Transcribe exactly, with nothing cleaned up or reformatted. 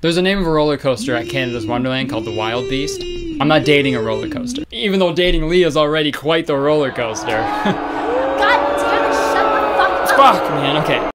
There's a name of a roller coaster at Canada's Wonderland called the Wild Beast. I'm not dating a roller coaster, even though dating Lee is already quite the roller coaster. God damn it, shut the fuck up. Fuck, man, okay.